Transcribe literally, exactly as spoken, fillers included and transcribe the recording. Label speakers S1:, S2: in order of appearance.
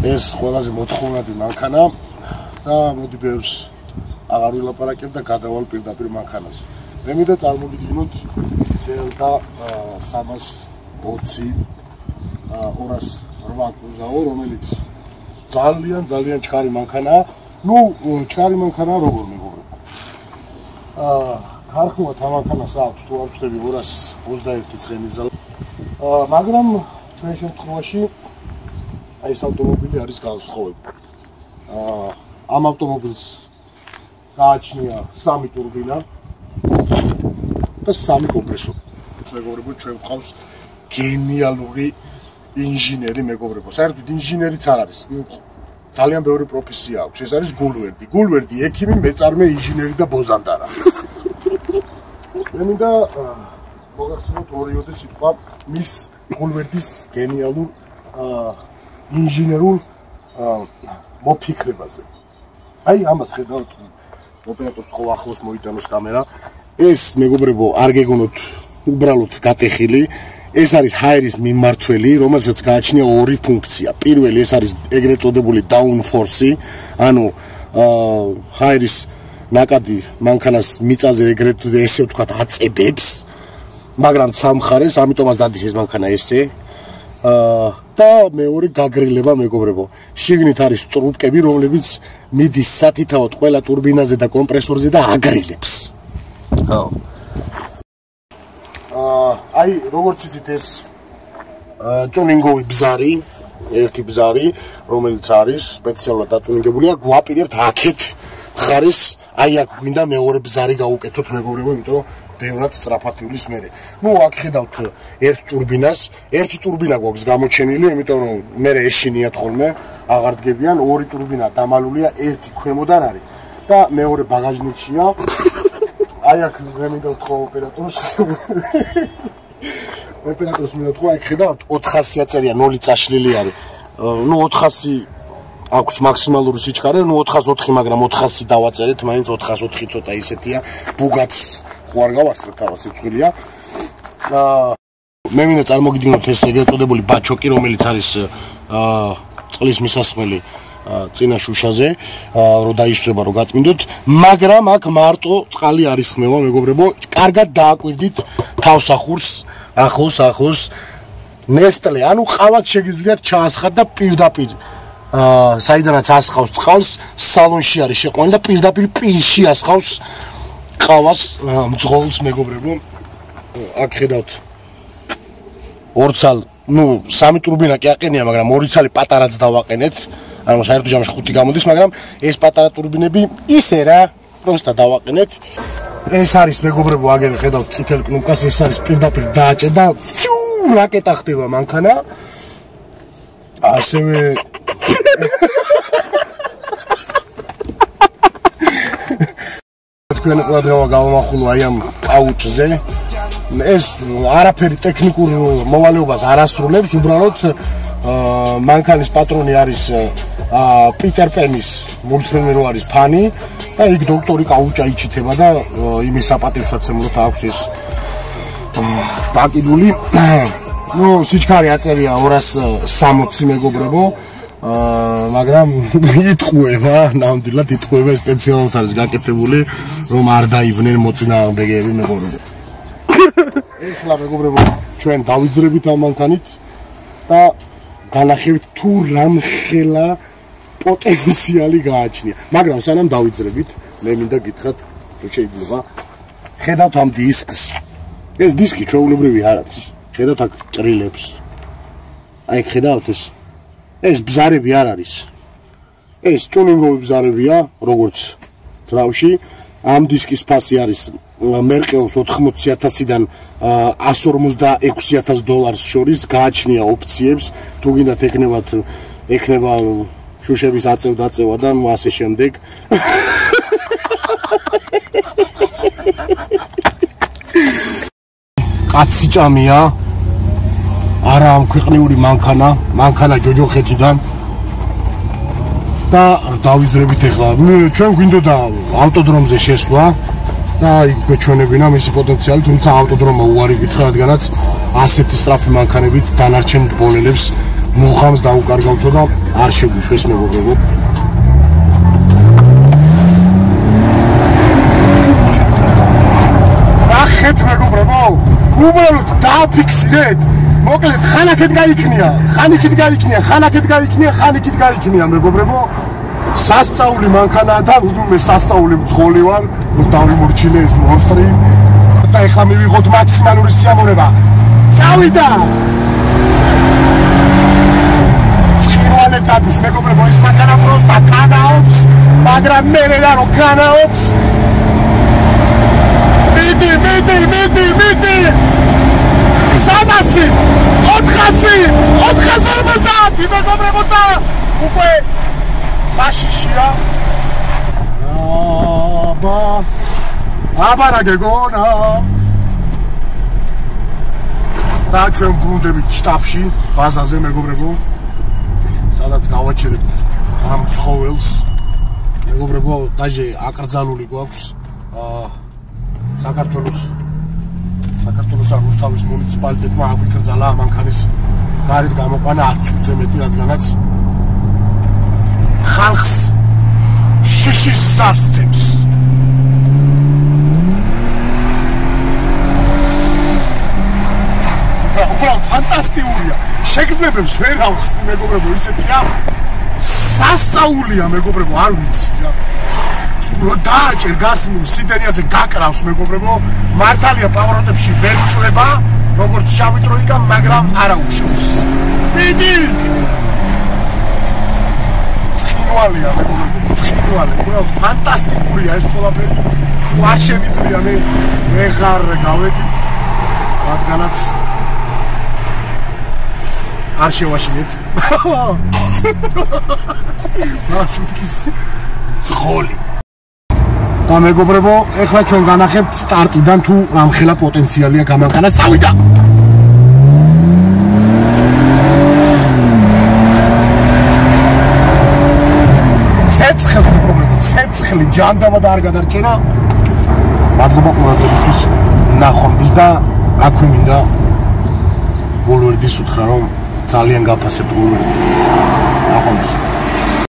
S1: ეს ყველაზე მოთხოვნადი მანქანა და მოდი ბევრს აღარ ვილაპარაკებ და გადავალ პირდაპირ მანქანაზე. მე მინდა წარმოგიდგინოთ ცელკა სამას ოცი ორას რვა კუზაო, რომელიც ძალიან ძალიან ჩქარი მანქანაა. ნუ ჩქარი მანქანაა როგორ მეგობრებო. აა ხარხმოთ ამ მანქანას აქვს თუ არ ვწდები ორას ოცდაერთი ცხენის ზალა. აა მაგრამ ჩვენ შემთხვევაში ეს ავტომობილი არის განსხვავებული. აა ამ ავტომობილს გააჩნია სამი ტურბინა და სამი კომპრესორი. მეგობრებო, ჩვენ გვყავს გენიალური ინჟინერი მეგობრებო. საერთოდ ინჟინერიც არ არის. ნუ ძალიან ბევრი პროფესია აქვს. ეს არის გულვერდი. გულვერდი, ექიმი, მეწარმე, ინჟინერი და ბოზანდარა. მე მინდა მოგახსენოთ ორიოდე სიტყვა მის გულვერდის გენიალურ ინჟინერულ მოფიქრებაზე. აი ამას ხედავთ ოპერატორს ხო ახლოს მოიტანოს კამერა. ეს მეგობრებო არ გეგონოთ უბრალოდ გატეხილი. ეს არის ჰაერის მიმმართველი, რომელსაც გააჩნია ორი ფუნქცია. პირველი ეს არის ეგრეთ წოდებული down force, ანუ ჰაერის ნაკადი მანქანას მიწაზე ეგრეთ ესე ვთქვათ აწებებს, მაგრამ სამხარეს, ამიტომაც დადის ეს მანქანა ესე. და მეორე გაგრილება მეგობრებო. შიგნით არის ტრუბკები, რომლებიც მიდის სათითაოდ ყველა ტურბინაზე და კომპრესორზე და აგრილებს. ხო. აი, როგორც იცით ეს ტუნინგოვი ბზარი, ერთი ბზარი, რომელიც არის სპეციალურად დაწუნინგებულია, გვაპირებთ აქეთ ხარის, აი აქ გვინდა მეორე ბზარი გავუკეთოთ მეგობრებო, იმიტომ რომ ბევრად სწრაფად ივლის მერე. ნუ აქ ხედავთ ერთ ტურბინას, ერთი ტურბინა გვაქვს გამოჩენილი, იმიტომ რომ მერე ეშინიათ ხოლმე, აღარ დგებიან, ორი ტურბინა დამალულია, ერთი ქვემოდან არის და მეორე ბაგაჟნიკშია. აი აქ მე მინდა ვთქვა ოპერატორს. ოპერატორს მინდა ვთქვა, აქ ხედავთ ოთხასი აწერია, ნული წაშლილი არის. ნუ ოთხასი აქვს მაქსიმალური სიჩქარე, ნუ ოთხას ოთხი, მაგრამ ოთხასი დავაწერეთ, მაინც ოთხას ოთხი ცოტა ისეთია, ბუგაც ხო არ გავასწრებ თავის სიცხვილია. აა მე მინდა წარმოგიდგინოთ ეს ეგრეთ წოდებული ბაჩოკი, რომელიც არის აა წყლის მისასხმელი წინა შუშაზე, რომ დაისვრება, რომ გაწმინდოთ, მაგრამ აქ მარტო წყალი არის ხმევა, მეგობრებო, კარგად დააკვირდით თავსახურს, ახლოს, ახლოს ნესტლე, ანუ ყავაც შეგიძლიათ ჩაასხათ და პირდაპირ აა საიდანაც ასხავს წყალს, სალონში არის შეყვანილი და პირდაპირ პირში ასხავს ყავას მძღოლს მეგობრებო. აქ ხედავთ ორცალ, ნუ სამი ტურბინა კი აყენია, მაგრამ ორი ცალი პატარაც დავაყენეთ. ანუ საერთოდ ჯამში ხუთი გამოდის, მაგრამ ეს პატარა ტურბინები ისე რა, პროსტა დავაყენეთ. ეს არის მეგობრებო, აგერ ხედავთ წითელ კნოპკას, ეს არის პირდაპირ დააჭერ და ფიუ რაკეტა ხდება მანქანა. ასევე თქვენ ყურადღება გავამახვილო აი ამ კაუჩზე. ეს არაფერი ტექნიკურ მოვალეობას არ ასრულებს, უბრალოდ მანქანის პატრონი არის პიტერ პენის მულტფილმი რო არის ფანი და იქ დოქტორი კაუჭა იჩითება და იმის საპატივსაცემლოდ აქვს ეს ბაკიდული. ნუ სიჩქარე აწერია ორას სამოცი მეგობრებო, მაგრამ იტყუება, ნამდვილად იტყუება, სპეციალურად არის გაკეთებული, რომ არ დაივნენ მოწინააღმდეგეები მეგობრებო. ეხლა მეგობრებო, ჩვენ დავიძრებით ამ მანქანით და განახევთ თუ რამხელა პოტენციალი გააჩნია. მაგრამ სანამ დავიძრებით, მე მინდა გითხრათ, თუ შეიძლება, ხედავთ ამ დისკს. ეს დისკი ჩვეულებრივი არ არის. ხედავთ აქ ჭრილებს. აი ხედავთ ეს ეს ბზარები არ არის. ეს ტუნინგოვი ბზარებია, როგორც ძრავში. ამ დისკის ფასი არის მერყეობს ოთხმოცი ათასიდან εκατს ორმოცდაექვსი ათას დოლარს შორის, გააჩნია ოფციებს, თუ გინდათ ეკნებათ, ეკნება შუშების აწევ დაწევა და ასე შემდეგ. კაცი ჭამია. არა ამ ქვეყნიური მანქანა, მანქანა ჯოჯოხეთიდან. და დავიზრებით ახლა. ჩვენ გვინდოდა ავტოდრომზე შესვლა და იქ გვეჩვენებინა მისი პოტენციალი, თუმცა ავტოდრომა უარი გითხრა, რადგანაც ასეთი სწრაფი მანქანებით დანარჩენ ბოლელებს მუხამს დაუკარგავთო და არ შეგვიშვეს მეგობრებო. ახეთ მეგობრებო, უბრალოდ დააფიქსირეთ. მოკლედ ხანაკეთ გაიქნია, ხანიკით გაიქნია, ხანაკეთ გაიქნია, ხანიკით გაიქნია მეგობრებო. სასწაული მანქანაა და მე სასწაული მძღოლი ვარ, რომ დავიმორჩილე ეს მონსტრი. და ეხლა მივიღოთ მაქსიმალური სიამოვნება. წავიდა! ცხინვალეთადის მეგობრებო, ეს მანქანა პროსტა განაობს, მაგრამ მე ვედა რომ განაობს. მიდი, მიდი, მიდი, მიდი! სამასი, ოთხასი, ოთხასი ორმოცდაათი მეგობრებო და უკვე საშიშია. აბა, აბა რა გეგონა. და ჩვენ ვბრუნდებით შტაბში, ბაზაზე მეგობრებო. სადაც გავაჩერებთ ამ ცხოველს. მეგობრებო, დაჟე აკრძალული გვაქვს აა საქართველოს საქართველოს რუსთავის მუნიციპალიტეტმა აგვიკრძალა მანქანის გარეთ გამოყვანა ათი წუთზე მეტი, რადგანაც ხალხს შიშის წარსწევს. უბრალოდ ფანტასტიკურია. შეგრძნებებს ვერ ავხსნი მეგობრებო, ისეთია სასწაულია მეგობრებო, არ ვიცი რა. დააჭერ გასმულ სიდერიაზე გაკრავს მეგობრებო, მართალია პავროტებში ვერ წვება, როგორც შავი ტროიკა, მაგრამ არა უშავს. მიდი! ცხინვალია მეგობრებო, ცხინვალე, უბრალოდ ფანტასტიკურია ეს ყველაფერი. არ შემიძლია მე ვეღარ გავედით, რადგანაც არ შევაშინეთ. მარშრუტის ცხოლი. და მეგობრებო, ეხლა ჩვენ განახებთ სტარტიდან თუ რამხელა პოტენციალია გამანქანას. წავიდა! ცეცხლი მეგობრებო, ცეცხლი ჯანდაბად არ გადარჩენა. მადლობა ყურადღებისთვის ნახვამდის და აქვე მინდა გულვერდის უთხრა, რომ ძალიან გაფასებთ გულვერდი. ნახვამდის.